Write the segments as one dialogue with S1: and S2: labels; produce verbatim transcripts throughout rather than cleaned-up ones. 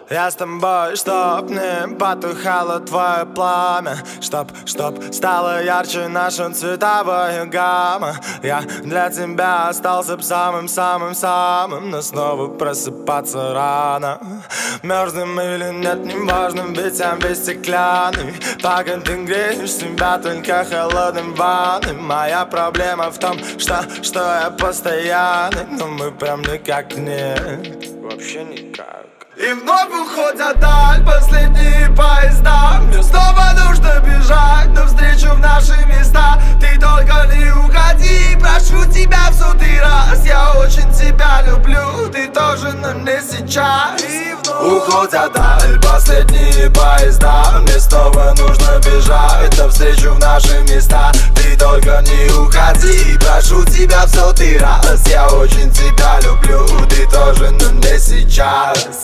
S1: Я с тобой, чтоб не потухало твое пламя, Чтоб, чтоб стало ярче наша цветовая гамма. Я для тебя остался б самым-самым-самым, но снова просыпаться рано. Мерзнем или нет, не важно, ведь я весь стеклянный. Пока ты греешь себя только холодным ванной. Моя проблема в том, что, что я постоянный, но мы прям никак нет, вообще никак. И вновь уходят даль последние поезда. Мне снова нужно бежать навстречу в наши места. Ты только не уходи, прошу тебя в сотый раз. Я очень тебя люблю, ты тоже, но не сейчас. И вновь уходят даль последние поезда. Мне снова нужно бежать навстречу в наши места. Ты только не уходи, прошу тебя в сотый раз. Я очень тебя люблю, ты тоже, но не сейчас.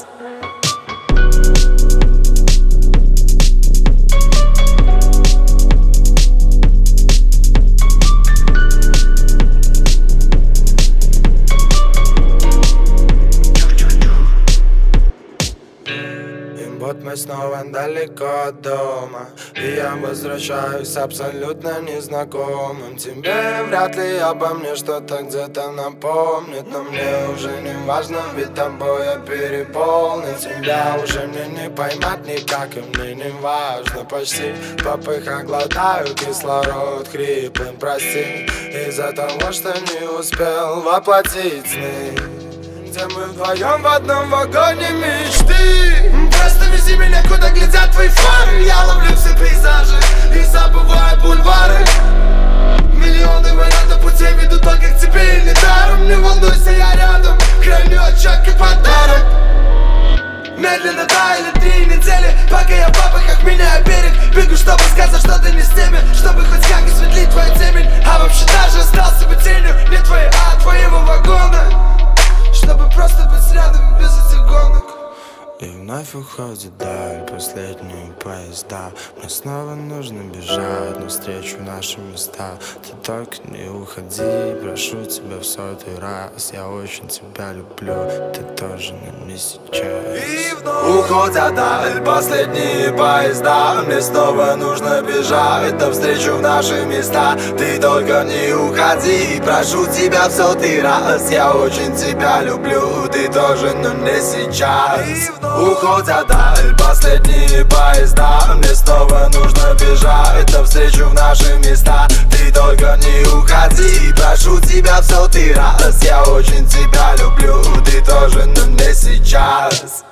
S1: Вот мы снова далеко от дома, и я возвращаюсь абсолютно незнакомым. Тебе вряд ли обо мне что-то где-то напомнит, но мне уже не важно, ведь тобой я переполнен. Тебя уже мне не поймать никак, и мне не важно. Почти в попыхах глотаю кислород хриплым, прости, из-за того, что не успел воплотить сны, где мы вдвоем в одном вагоне мечты. Просто вези меня, куда глядят твои фары. Я ловлю все пейзажи и забываю бульвары. Миллионы вариантов путей ведут только к тебе и недаром. Не волнуйся, я рядом, храню отчет как подарок. Медленно таяли три недели, пока я в бабахах меняю берег. Бегу, чтобы сказать, что ты не с теми, чтобы хоть как осветлить твою темень. А вообще даже остался бы тенью не твоей, а твоего вагона, чтобы просто быть рядом без этих гонок. И вновь уходит даль последние поезда. Мне снова нужно бежать навстречу в наши места. Ты только не уходи, прошу тебя в сотый раз. Я очень тебя люблю, ты тоже, но не сейчас. И вновь уходят даль последние поезда. Мне снова нужно бежать навстречу в наши места. Ты только не уходи, прошу тебя в сотый раз. Я очень тебя люблю, ты тоже, но не сейчас. Уходят даль последние поезда. Мне снова нужно бежать навстречу в наши места. Ты только не уходи, прошу тебя в сотый раз. Я очень тебя люблю, ты тоже, но не сейчас.